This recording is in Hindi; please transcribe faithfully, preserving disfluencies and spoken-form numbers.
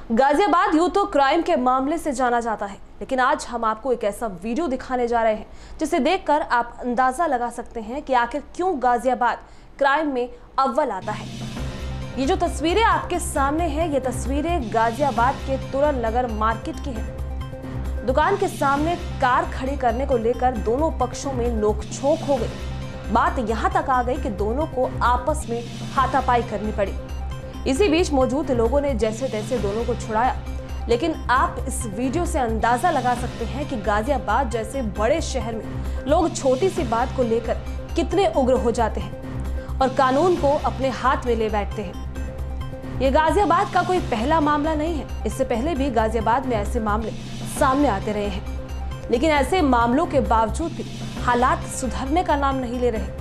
गाजियाबाद यूं तो क्राइम के मामले से जाना जाता है, लेकिन आज हम आपको एक ऐसा वीडियो दिखाने जा रहे हैं जिसे देखकर आप अंदाजा लगा सकते हैं कि आखिर क्यों गाजियाबाद क्राइम में अव्वल आता है। ये जो तस्वीरें आपके सामने हैं, ये तस्वीरें गाजियाबाद के तुरल नगर मार्केट की हैं। दुकान के सामने कार खड़ी करने को लेकर दोनों पक्षों में नोकझोंक हो गई। बात यहां तक आ गई कि दोनों को आपस में हाथापाई करनी पड़ी। इसी बीच मौजूद लोगों ने जैसे तैसे दोनों को छुड़ाया, लेकिन आप इस वीडियो से अंदाजा लगा सकते हैं कि गाजियाबाद जैसे बड़े शहर में लोग छोटी सी बात को लेकर कितने उग्र हो जाते हैं और कानून को अपने हाथ में ले बैठते हैं। ये गाजियाबाद का कोई पहला मामला नहीं है। इससे पहले भी गाजियाबाद में ऐसे मामले सामने आते रहे हैं, लेकिन ऐसे मामलों के बावजूद भी हालात सुधरने का नाम नहीं ले रहे।